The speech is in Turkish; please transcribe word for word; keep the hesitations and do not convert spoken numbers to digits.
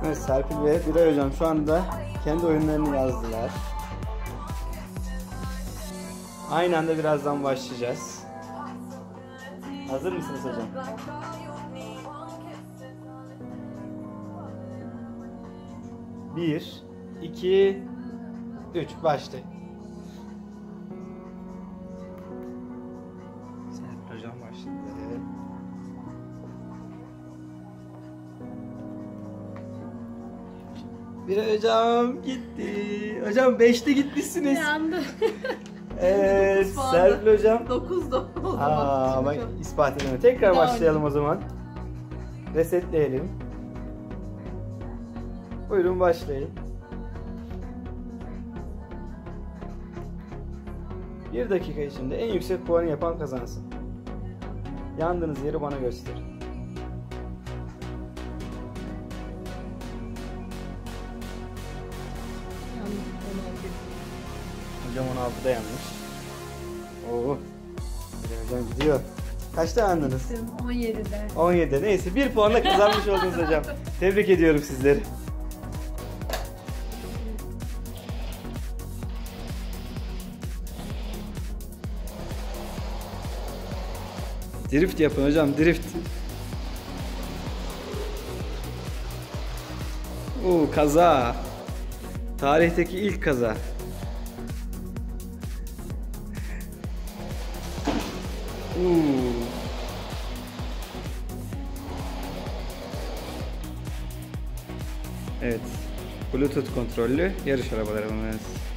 Evet, Serpil ve Biray hocam şu anda kendi oyunlarını yazdılar. Aynı anda birazdan başlayacağız. Hazır mısınız hocam? Bir, iki, üç, başlayın. Serpil hocam başladı. Bir hocam gitti. Hocam beşte gitmişsiniz. Yandı. Evet, Serpil hocam. dokuzda oldu. Aa, bak ispat edemem. Tekrar başlayalım o zaman. Resetleyelim. Buyurun başlayın. Bir dakika içinde en yüksek puanı yapan kazansın. Yandığınız yeri bana gösterin. Hocam on altıda yanmış. Oo. Hocam gidiyor. Kaçta yandınız? on yedide. on yedide. Neyse bir puanla kazanmış oldunuz hocam. Tebrik ediyorum sizleri. Drift yapın hocam, drift. Oo, kaza. Tarihteki ilk kaza. Oo. Evet. Bluetooth kontrollü yarış arabalarımız.